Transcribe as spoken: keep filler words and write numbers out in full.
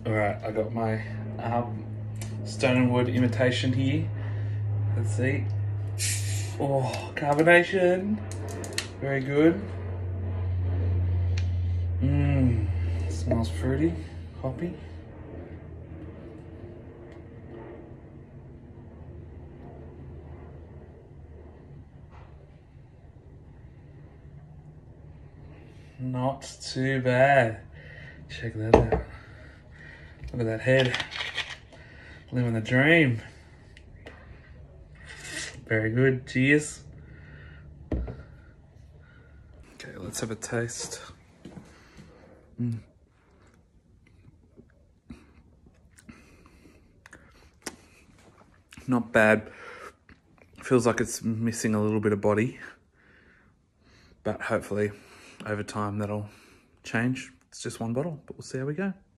All right, I got my um, Stone and Wood imitation here. Let's see. Oh, carbonation. Very good. Mmm, smells fruity, hoppy. Not too bad. Check that out. Look at that head. Living the dream. Very good. Cheers. Okay, let's have a taste. Mm. Not bad. Feels like it's missing a little bit of body, but hopefully over time that'll change. It's just one bottle, but we'll see how we go.